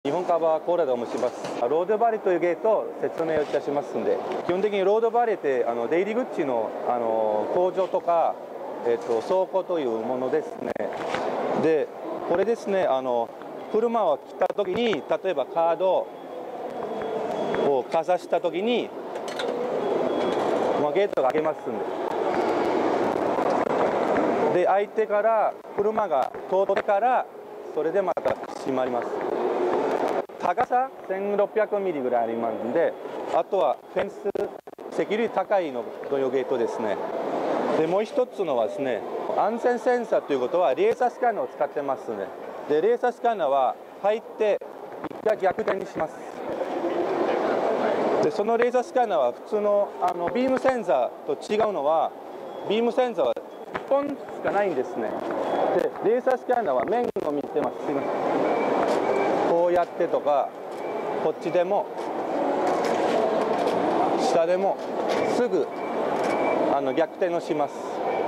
日本カバーコーラと申します。ロードバリというゲートを説明をいたしますので、基本的にロードバリって出入り口の工場とか、倉庫というものですね。で、これですね、車を来たときに、例えばカードをかざしたときに、ゲートが開けますんで。で、相手から車が通ってから、それでまた閉まります。高さ1600ミリぐらいありますんで、あとはフェンス、セキュリティ高いのというゲートですね。で、もう一つのはですね、安全センサーということは、レーザースキャナーを使ってますね。で、レーザースキャナーは入って、一回逆転にします。で、そのレーザースキャナーは普通のビームセンサーと違うのは、ビームセンサーは1本しかないんですね。で、レーザースキャナーは面を見てます。すいません。こうやってとか、こっちでも、下でも、すぐ逆転をします。